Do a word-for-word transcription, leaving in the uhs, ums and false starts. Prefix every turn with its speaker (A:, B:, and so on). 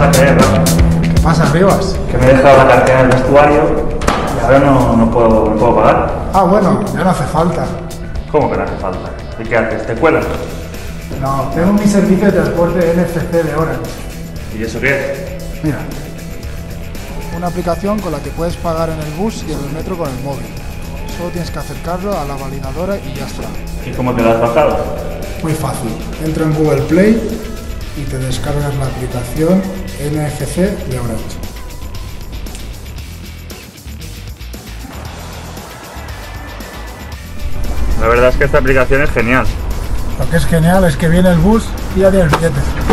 A: a creer, Rafa.
B: ¿Qué pasa, Rivas?
A: Que me he dejado la cartera en el vestuario y ahora no, no, puedo, no puedo pagar.
B: Ah, bueno, ya no hace falta.
A: ¿Cómo que no hace falta? ¿Y qué haces? ¿Te cuelas?
B: No, tengo mi servicio de transporte N F C de Orange.
A: ¿Y eso qué es?
B: Mira, una aplicación con la que puedes pagar en el bus y en el metro con el móvil. Solo tienes que acercarlo a la validadora y ya está.
A: ¿Y cómo te lo has bajado?
B: Muy fácil. Entra en Google Play y te descargas la aplicación N F C de Orange.
A: La verdad es que esta aplicación es genial.
B: Lo que es genial es que viene el bus y ya tienes billetes.